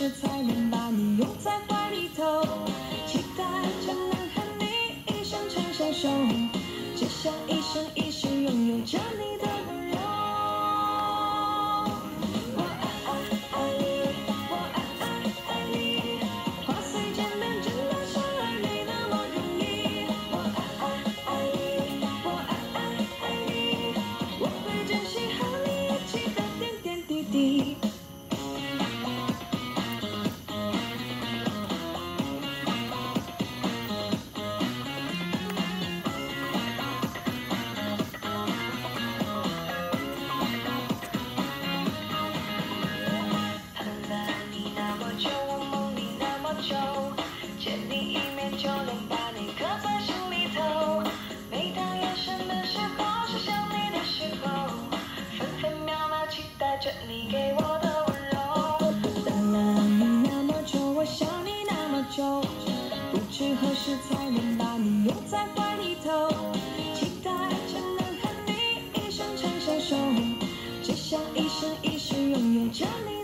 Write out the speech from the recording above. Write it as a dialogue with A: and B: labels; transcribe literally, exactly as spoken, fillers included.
A: 时才能把你拥在怀里头，期待着能和你一生长相守，只想一生一世拥有着你的温柔。我爱爱爱你，我爱爱爱你，话虽简单，真的像爱没那么容易。我爱爱爱你，我爱爱爱你，我会珍惜和你一起的点点滴滴。见你一面就能把你刻在心里头，每当夜深的时候，是想你的时候，分分秒秒期待着你给我的温柔。等了你那么久，我想你那么久，不知何时才能把你拥在怀里头，期待着能和你一生长相守，只想一生一世拥有着你。